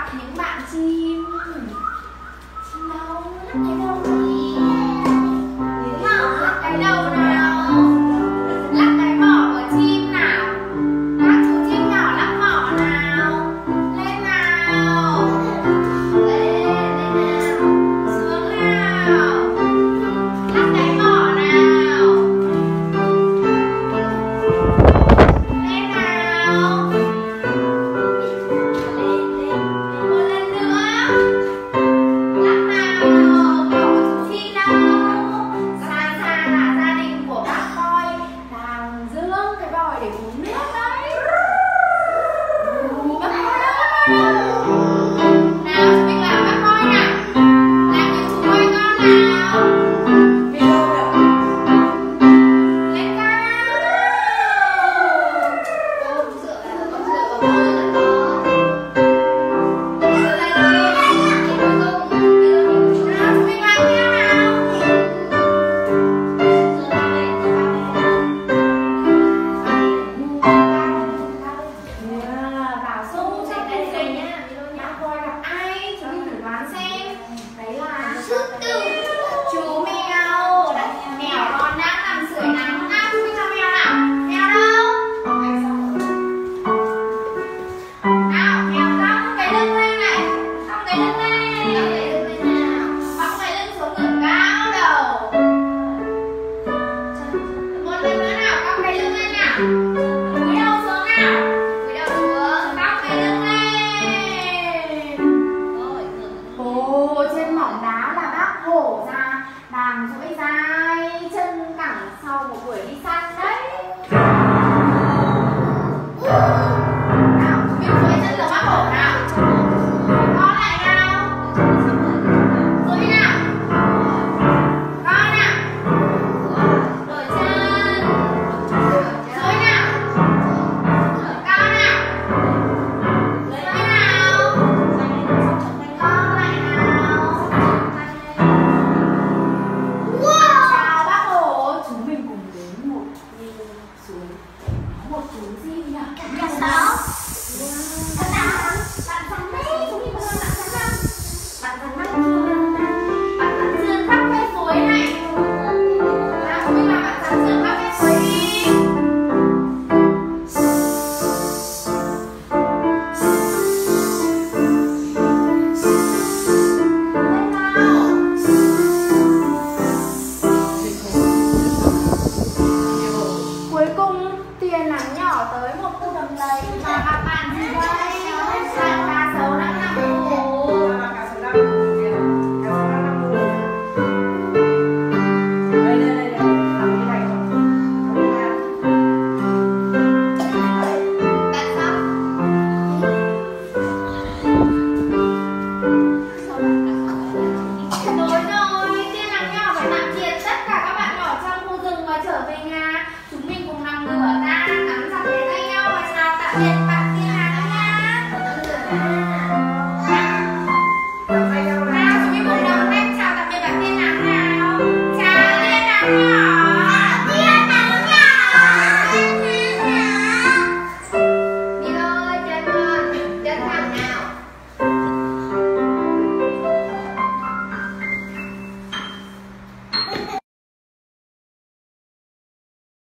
gặp những bạn chim. Chim đâu? Cái đâu nhỉ? Lắc cái đầu nào? Lắc cái mỏ của chim nào? Các chú chim nhỏ lắc mỏ nào? Lên nào? Lên nào? Xuống nào? Lắc cái mỏ nào? Lên nào? Đang duỗi dài chân cẳng sau một buổi đi săn đấy. Nào, biết duỗi chân là bác hổ nào. Co lại nào. Duỗi nào. Co nào. Đổi chân. Duỗi nào. Co nào. Duỗi nào. Co lại nào. Một chú gì nhỉ? Bạn sáu. Bạn thằng đấy, chúng mình có bạn thằng năm. Bạn thằng năm chưa? Bạn thằng Dương khắp cây suối này. Nào, chúng mình làm bạn thằng Dương khắp cây suối đi. Lên nào. Cuối cùng Tuyền nắng nhỏ tới một khu đầm lầy và gặp bạn gì đây? Bạn cá sấu đang nằm ngủ. Cá sấu đang ngủ kìa. Cá sấu đang ngủ. Đây đây đây đây. Nằm như này rồi. Tại sao? Tối rồi, Tuyền nắng nhỏ phải tạm biệt tất cả các bạn nhỏ trong khu rừng và trở về nhà. Chúng mình cùng nằm ngửa ra, nắm chặt lấy tay nhau và chào tạm biệt.